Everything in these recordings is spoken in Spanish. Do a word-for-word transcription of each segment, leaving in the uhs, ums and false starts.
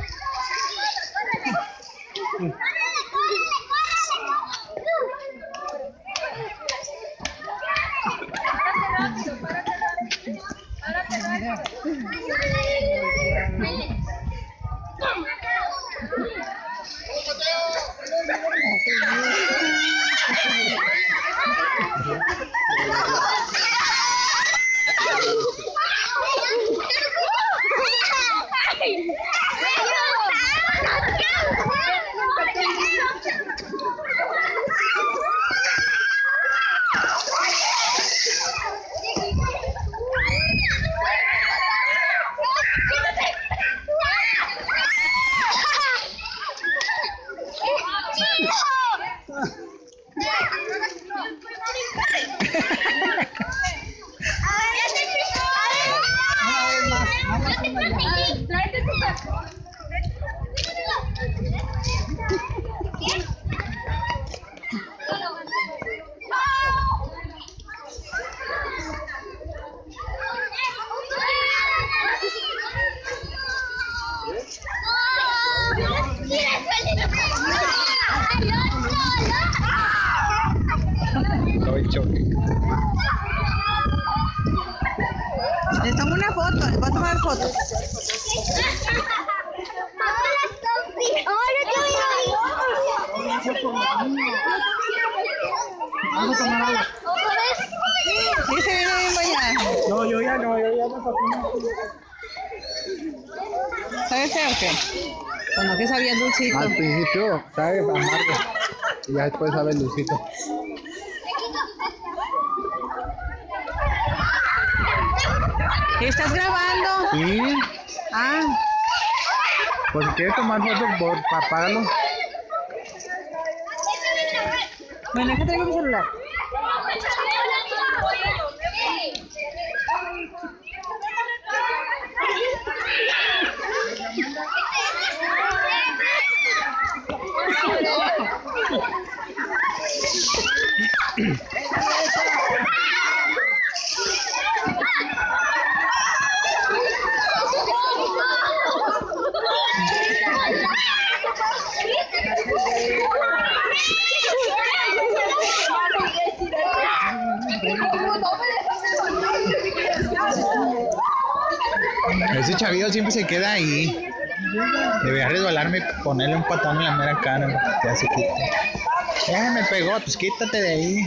Les tomo una foto, les voy a tomar fotos. Vamos a tomar agua. Sí, se viene bien bañada. No, yo ya no, yo ya no. ¿Sabe feo o qué? Bueno, que sabía dulcito. Al principio sabe amargo y ya después sabe dulcito. ¿Estás grabando? Sí. Ah. Pues si quieres tomar fotos, por apágalo. Bueno, acá traigo mi celular. Ese chavillo siempre se queda ahí. Debería resbalarme y ponerle un patán en la mera cara. Ya se quita. Ya me pegó, pues quítate de ahí.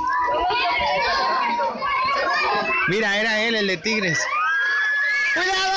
Mira, era él, el de Tigres. ¡Cuidado!